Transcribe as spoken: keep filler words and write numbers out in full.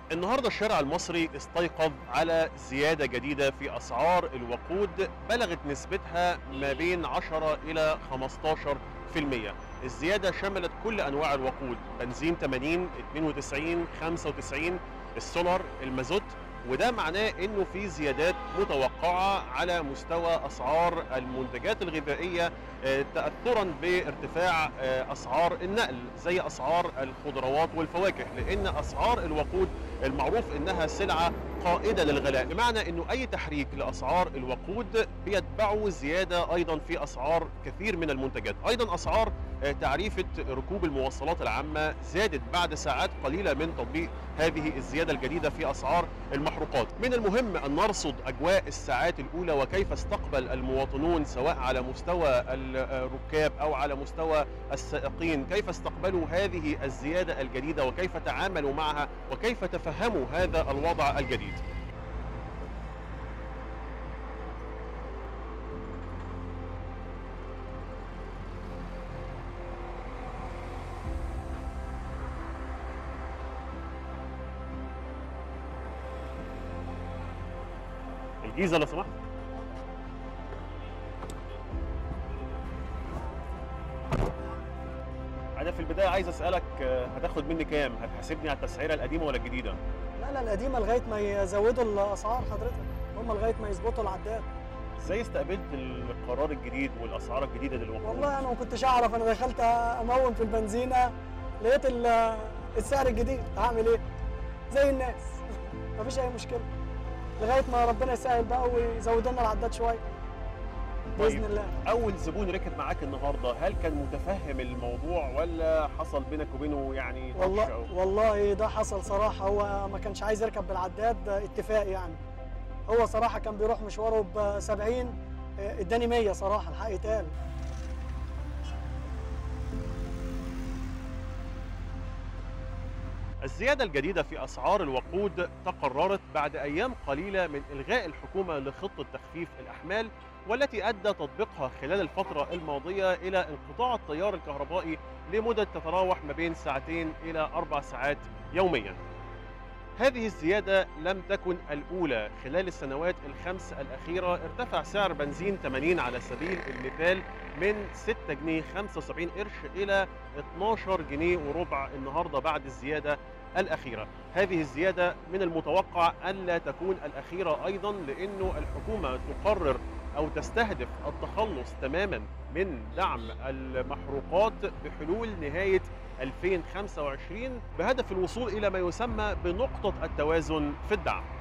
النهارده الشارع المصري استيقظ على زيادة جديدة في أسعار الوقود بلغت نسبتها ما بين عشرة إلى خمستاشر في المية. الزيادة شملت كل أنواع الوقود، بنزين ثمانين، اتنين وتسعين، خمسة وتسعين، السولار، المازوت، وده معناه انه في زيادات متوقعه على مستوى اسعار المنتجات الغذائيه، آه، تاثرا بارتفاع آه، اسعار النقل زي اسعار الخضروات والفواكه، لان اسعار الوقود المعروف انها سلعه قائده للغلاء، بمعنى انه اي تحريك لاسعار الوقود بيتبعه زياده ايضا في اسعار كثير من المنتجات. ايضا اسعار آه، تعريفه ركوب المواصلات العامه زادت بعد ساعات قليله من تطبيق هذه الزياده الجديده في اسعار المحروقات. من المهم ان نرصد اجواء الساعات الاولى وكيف استقبل المواطنون سواء على مستوى الركاب او على مستوى السائقين، كيف استقبلوا هذه الزياده الجديده وكيف تعاملوا معها وكيف تفهموا هذا الوضع الجديد. الجيزه لو سمحت. انا في البدايه عايز اسالك، آه، هتاخد مني كام؟ هتحاسبني على التسعيره القديمه ولا الجديده؟ لا لا القديمه لغايه ما يزودوا الاسعار حضرتك، هم لغايه ما يظبطوا العداد. ازاي استقبلت القرار الجديد والاسعار الجديده للوقود؟ والله انا ما كنتش اعرف، انا دخلت امون في البنزينه لقيت ال- السعر الجديد، هعمل ايه؟ زي الناس مفيش اي مشكله لغايه ما ربنا يسهل بقى ويزودوا لنا العداد شويه باذن طيب، الله. اول زبون ركب معاك النهارده هل كان متفهم الموضوع ولا حصل بينك وبينه يعني تاتش والله أو- والله ده حصل صراحه، هو ما كانش عايز يركب بالعداد اتفاق يعني، هو صراحه كان بيروح مشواره ب سبعين، اداني مية صراحه الحق يتقال. الزيادة الجديدة في أسعار الوقود تقررت بعد أيام قليلة من إلغاء الحكومة لخطة تخفيف الأحمال، والتي أدى تطبيقها خلال الفترة الماضية إلى انقطاع التيار الكهربائي لمدة تتراوح ما بين ساعتين إلى أربع ساعات يومياً. هذه الزيادة لم تكن الأولى. خلال السنوات الخمس الأخيرة ارتفع سعر بنزين ثمانين على سبيل المثال من ستة جنيه خمسة وسبعين قرش إلى اتناشر جنيه وربع النهاردة بعد الزيادة الأخيرة. هذه الزيادة من المتوقع ألا تكون الأخيرة أيضا، لأنه الحكومة تقرر أو تستهدف التخلص تماما من دعم المحروقات بحلول نهاية ألفين وخمسة وعشرين بهدف الوصول إلى ما يسمى بنقطة التوازن في الدعم.